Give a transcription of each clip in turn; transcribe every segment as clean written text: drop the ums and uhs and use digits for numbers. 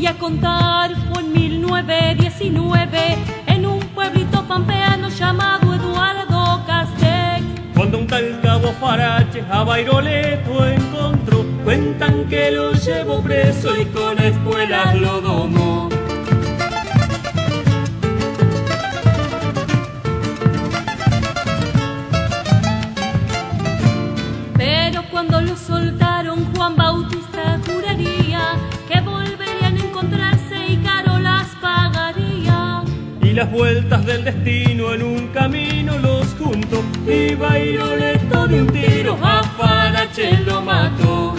voy a contar, fue en 1919, en un pueblito pampeano llamado Eduardo Castex. Cuando un tal Cabo Farache a Bairoleto encontró, cuentan que lo llevó preso y con espuelas lo domó. Pero cuando lo soltaron, Juan Bautista juraría que volverían a encontrarse y caro las pagaría. Y las vueltas del destino en un camino los juntó, y Bairoleto de un tiro a Farache lo mató.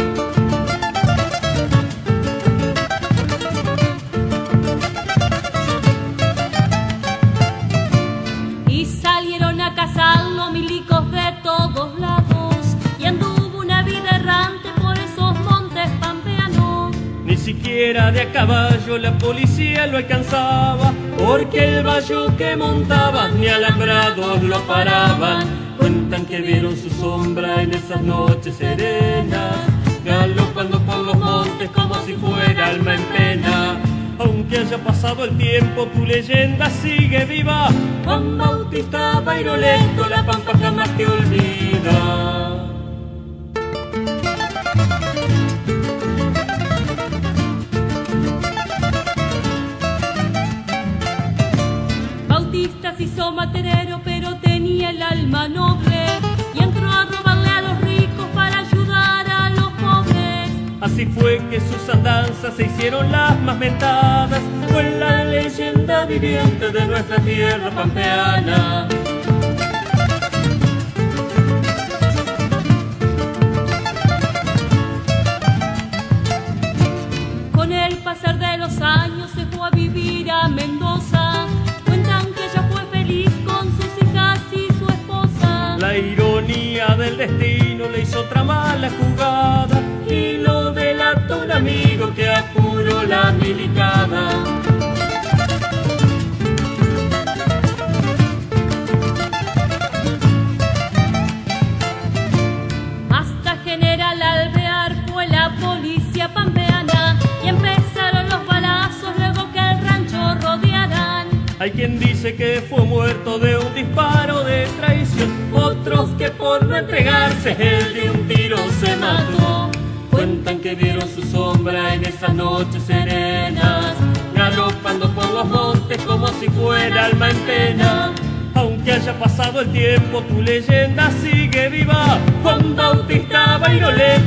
Y salieron a cazarlo milicos de todos lados, y anduvo una vida errante por esos montes pampeanos. Ni siquiera de a caballo la policía lo alcanzaba, porque el vallo que montaba ni alambrados lo paraban. Cuentan que vieron su sombra en esas noches serenas, galopando por los montes como si fuera alma en pena. Aunque haya pasado el tiempo, tu leyenda sigue viva. Juan Bautista Bairoleto, la pampa jamás te olvida. Bautista se hizo materero, pero tenía el alma noble, y entró a robarle a los ricos para ayudar a los pobres. Así fue que sus andanzas se hicieron las más mentadas, fue la leyenda viviente de nuestra tierra pampeana. Con el pasar de los años se fue a vivir a Mendoza. Cuentan que ella fue feliz con sus hijas y su esposa. La ironía del destino le hizo otra mala jugada, y lo delató un amigo que apuró la milicada. Hasta General Alvear fue la policía pampeana, y empezaron los balazos luego que el rancho rodearan. Hay quien dice que fue muerto de un disparo de traición, otros que por no entregarse él de un tiro se mató. Cuentan que vieron su sombra en esas noches serenas, galopando por los montes como si fuera alma en pena. Aunque haya pasado el tiempo, tu leyenda sigue viva. Juan Bautista Bairoleto,